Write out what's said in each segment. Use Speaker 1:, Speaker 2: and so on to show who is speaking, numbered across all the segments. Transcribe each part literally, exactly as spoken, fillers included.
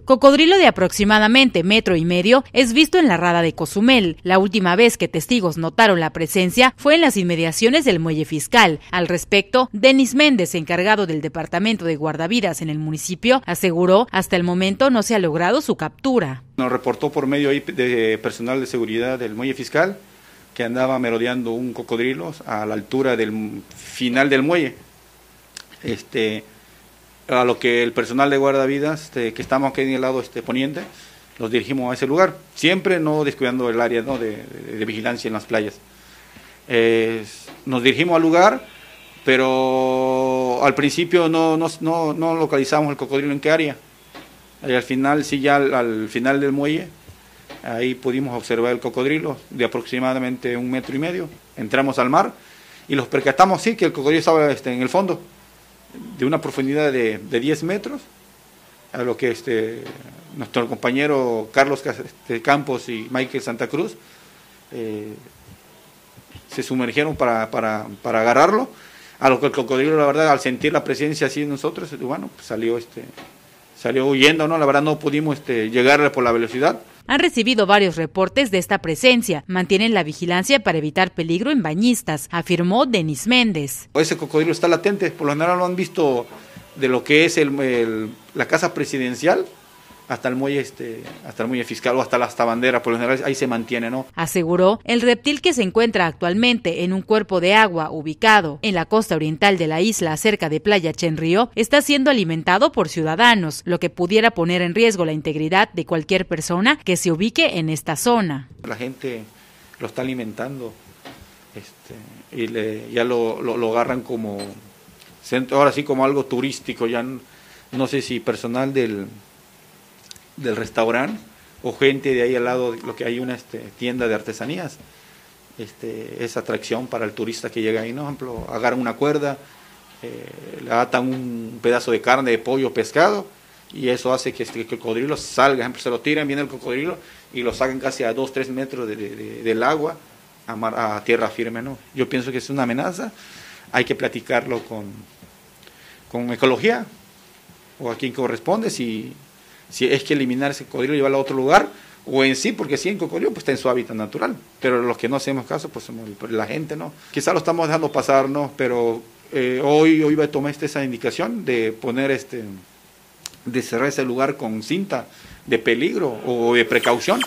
Speaker 1: Cocodrilo de aproximadamente metro y medio es visto en la rada de Cozumel. La última vez que testigos notaron la presencia fue en las inmediaciones del muelle fiscal. Al respecto, Denis Méndez, encargado del departamento de guardavidas en el municipio, aseguró hasta el momento no se ha logrado su captura.
Speaker 2: Nos reportó por medio de personal de seguridad del muelle fiscal que andaba merodeando un cocodrilo a la altura del final del muelle. Este, a lo que el personal de guardavidas, este, que estamos aquí en el lado este, poniente, los dirigimos a ese lugar, siempre no descuidando el área, ¿no? de, de, de vigilancia en las playas. Eh, nos dirigimos al lugar, pero al principio no, no, no, no localizamos el cocodrilo en qué área. Y al final, sí, ya al, al final del muelle, ahí pudimos observar el cocodrilo de aproximadamente un metro y medio. Entramos al mar y los percatamos, sí, que el cocodrilo estaba este, en el fondo, de una profundidad de, de diez metros, a lo que este, nuestro compañero Carlos Campos y Michael Santa Cruz eh, se sumergieron para, para, para agarrarlo, a lo que el cocodrilo, la verdad, al sentir la presencia así de nosotros, bueno, pues salió, este, salió huyendo, ¿no? La verdad no pudimos este, llegarle por la velocidad.
Speaker 1: Han recibido varios reportes de esta presencia. Mantienen la vigilancia para evitar peligro en bañistas, afirmó Denis Méndez.
Speaker 2: Ese cocodrilo está latente, por lo general lo han visto de lo que es el, el, la casa presidencial hasta el muelle este, hasta el muelle fiscal o hasta la hasta bandera, por lo general ahí se mantiene, ¿no?
Speaker 1: Aseguró, el reptil que se encuentra actualmente en un cuerpo de agua ubicado en la costa oriental de la isla cerca de Playa Chenrío está siendo alimentado por ciudadanos, lo que pudiera poner en riesgo la integridad de cualquier persona que se ubique en esta zona.
Speaker 2: La gente lo está alimentando este, y le, ya lo, lo, lo agarran como, ahora sí como algo turístico, ya no, no sé si personal del del restaurante o gente de ahí al lado, lo que hay una este, tienda de artesanías, este, es atracción para el turista que llega ahí, ¿no? Por ejemplo, agarran una cuerda, eh, le atan un pedazo de carne, de pollo, pescado, y eso hace que, este, que el cocodrilo salga, por ejemplo, se lo tiran, viene el cocodrilo y lo sacan casi a dos, tres metros de, de, de, del agua a, mar, a tierra firme, ¿no? Yo pienso que es una amenaza, hay que platicarlo con, con ecología o a quien corresponde, si si es que eliminar ese cocodrilo y llevarlo a otro lugar, o en sí, porque sí, en cocodrilo pues está en su hábitat natural, pero los que no hacemos caso, pues somos la gente, ¿no? Quizá lo estamos dejando pasar, ¿no? Pero eh, hoy, hoy tomé esa indicación de poner este, de cerrar ese lugar con cinta de peligro o de precaución.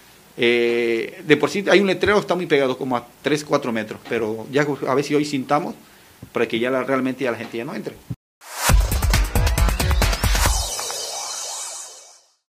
Speaker 2: Eh, de por sí hay un letrero que está muy pegado, como a tres, cuatro metros, pero ya a ver si hoy cintamos para que ya la, realmente ya la gente ya no entre.